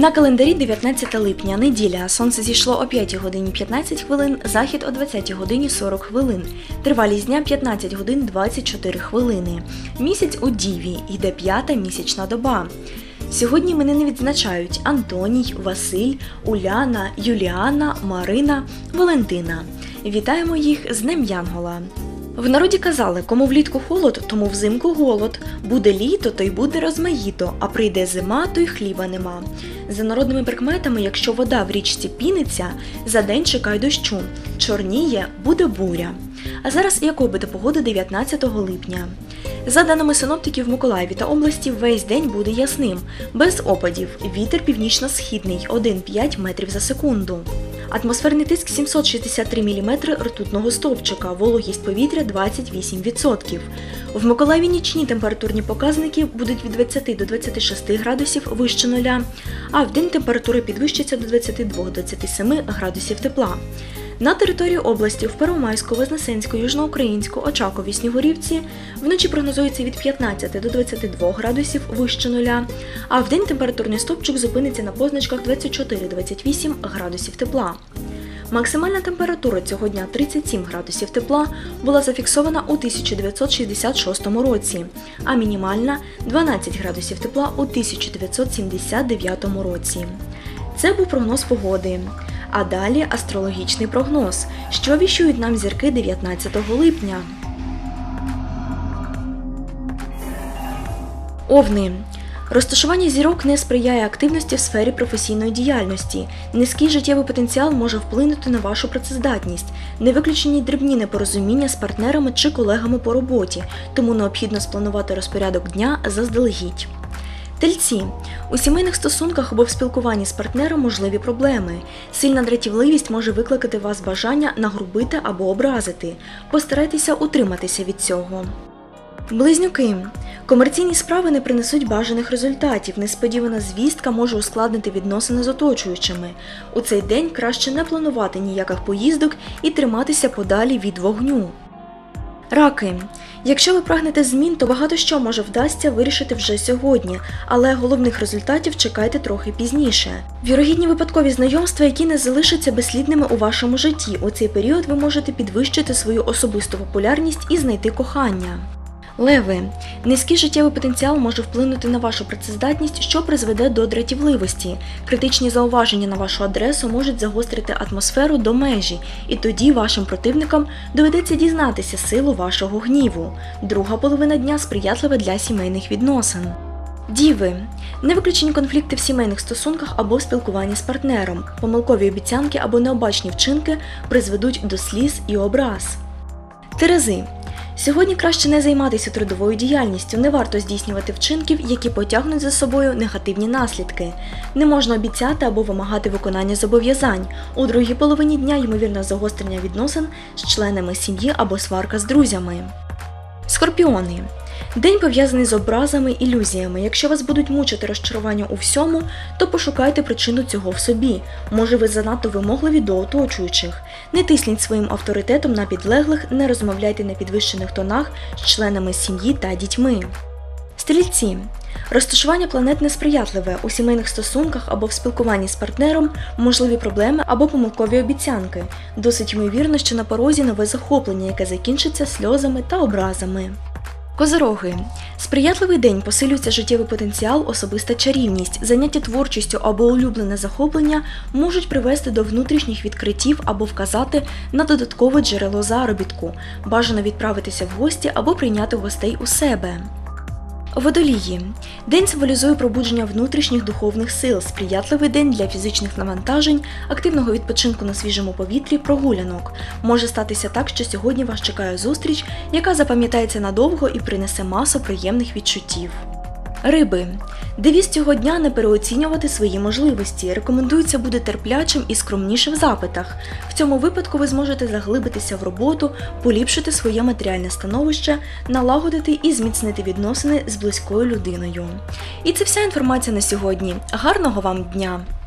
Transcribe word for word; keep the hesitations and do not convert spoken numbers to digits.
На календарі дев'ятнадцяте липня, неділя. Сонце зійшло о п'ятій годині п'ятнадцять хвилин, захід о двадцятій годині сорок хвилин. Тривалість дня п'ятнадцять годин двадцять чотири хвилини. Місяць у Діві, йде п'ята місячна доба. Сьогодні іменини відзначають Антоній, Василь, Уляна, Юліана, Марина, Валентина. Вітаємо їх з Днем Янгола. В народі казали, кому влітку холод, тому взимку голод. Буде літо, то й буде розмаїто, а прийде зима, то й хліба нема. За народними прикметами, якщо вода в річці піниться, за день чекай дощу. Чорніє, буде буря. А зараз яка буде погода дев'ятнадцятого липня? За даними синоптиків, в Миколаєві та області весь день буде ясним, без опадів, вітер північно-східний один-п'ять метрів за секунду. Атмосферний тиск сімсот шістдесят три міліметри ртутного стовпчика, вологість повітря двадцять вісім відсотків. В Миколаєві нічні температурні показники будуть від двадцяти до двадцяти шести градусів вище нуля, а вдень температура підвищиться до двадцяти двох - двадцяти семи градусів тепла. На території області в Первомайську, Вознесенську, Южноукраїнську, Очакові, Снігурівці вночі прогнозується від п'ятнадцяти до двадцяти двох градусів вище нуля, а вдень температурний стовпчик зупиниться на позначках двадцять чотири - двадцять вісім градусів тепла. Максимальна температура цього дня тридцять сім градусів тепла була зафіксована у тисяча дев'ятсот шістдесят шостому році, а мінімальна – дванадцять градусів тепла у тисяча дев'ятсот сімдесят дев'ятому році. Це був прогноз погоди. А далі астрологічний прогноз, що віщують нам зірки дев'ятнадцятого липня. Овни. Розташування зірок не сприяє активності в сфері професійної діяльності. Низький життєвий потенціал може вплинути на вашу працездатність. Не виключені й дрібні непорозуміння з партнерами чи колегами по роботі, тому необхідно спланувати розпорядок дня заздалегідь. Тельці. У сімейних стосунках або в спілкуванні з партнером можливі проблеми. Сильна дратівливість може викликати у вас бажання нагрубити або образити. Постарайтеся утриматися від цього. Близнюки. Комерційні справи не принесуть бажаних результатів. Несподівана звістка може ускладнити відносини з оточуючими. У цей день краще не планувати ніяких поїздок і триматися подалі від вогню. Раки. Якщо ви прагнете змін, то багато що може вдасться вирішити вже сьогодні, але головних результатів чекайте трохи пізніше. Вірогідні випадкові знайомства, які не залишаться безслідними у вашому житті. У цей період ви можете підвищити свою особисту популярність і знайти кохання. Леви. Низький життєвий потенціал може вплинути на вашу працездатність, що призведе до дратівливості. Критичні зауваження на вашу адресу можуть загострити атмосферу до межі, і тоді вашим противникам доведеться дізнатися силу вашого гніву. Друга половина дня сприятлива для сімейних відносин. Діви. Не виключені конфлікти в сімейних стосунках або в спілкуванні з партнером. Помилкові обіцянки або необачні вчинки призведуть до сліз і образ. Терези. Сьогодні краще не займатися трудовою діяльністю, не варто здійснювати вчинків, які потягнуть за собою негативні наслідки. Не можна обіцяти або вимагати виконання зобов'язань. У другій половині дня ймовірне загострення відносин з членами сім'ї або сварка з друзями. Скорпіони. День пов'язаний з образами, ілюзіями. Якщо вас будуть мучити розчарування у всьому, то пошукайте причину цього в собі. Може, ви занадто вимогливі до оточуючих. Не тисніть своїм авторитетом на підлеглих, не розмовляйте на підвищених тонах з членами сім'ї та дітьми. Стрільці. Розташування планет несприятливе. У сімейних стосунках або в спілкуванні з партнером можливі проблеми або помилкові обіцянки. Досить ймовірно, що на порозі нове захоплення, яке закінчиться сльозами та образами. Козороги. Сприятливий день, посилюється життєвий потенціал, особиста чарівність. Заняття творчістю або улюблене захоплення можуть привести до внутрішніх відкриттів або вказати на додаткове джерело заробітку. Бажано відправитися в гості або прийняти гостей у себе. Водолії. День символізує пробудження внутрішніх духовних сил, сприятливий день для фізичних навантажень, активного відпочинку на свіжому повітрі, прогулянок. Може статися так, що сьогодні вас чекає зустріч, яка запам'ятається надовго і принесе масу приємних відчуттів. Риби. Девіз цього дня – не переоцінювати свої можливості. Рекомендується бути терплячим і скромнішим в запитах. В цьому випадку ви зможете заглибитися в роботу, поліпшити своє матеріальне становище, налагодити і зміцнити відносини з близькою людиною. І це вся інформація на сьогодні. Гарного вам дня!